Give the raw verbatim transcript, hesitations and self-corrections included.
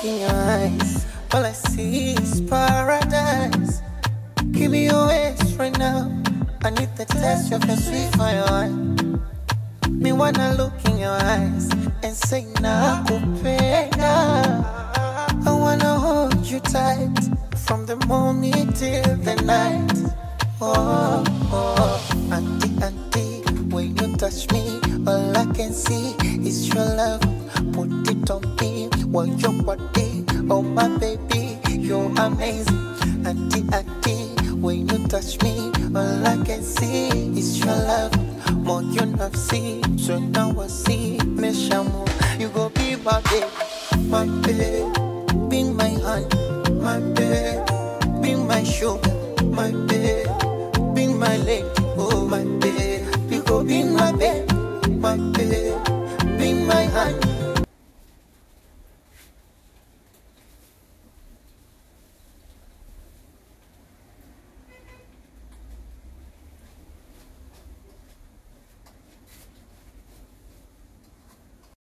in your eyes, all I see is paradise. Give me your waist right now. I need the taste of your sweet fire. Me wanna look in your eyes and say nakupenda. I wanna hold you tight from the morning till the night. Oh, oh, auntie, auntie, when you touch me, all I can see is your love. Put it on me, want your body, oh my baby, you're amazing. Auntie, auntie, when you touch me, all I can see is your love. More you not see, so now I see. Me shamu, you go be my baby, my baby, be my honey, my baby, be my sugar, my baby, be my lady, oh my baby, you go be my baby, my baby, be my honey.